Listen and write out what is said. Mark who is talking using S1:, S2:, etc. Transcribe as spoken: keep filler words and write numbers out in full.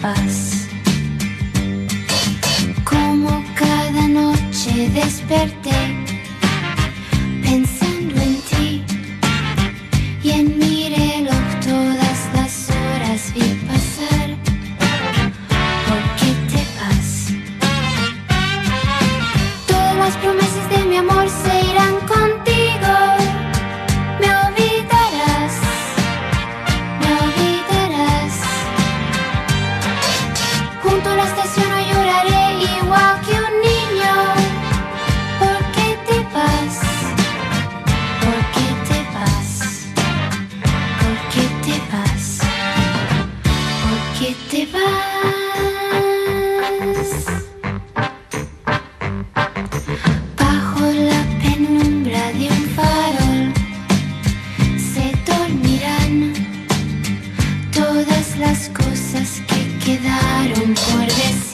S1: paz. Como cada noche desperté pensando en ti y en mi reloj todas las horas vi pasar. ¿Por qué te vas? Todas las promesas de mi amor se irán contigo. Me olvidarás, me olvidarás. Junto a la estación hoy lloraré igual que un niño. ¿Por qué te vas? ¿Por qué te vas? ¿Por qué te vas? ¿Por qué te vas? Bajo la penumbra de un farol se dormirán todas las cosas que quedaron por decir.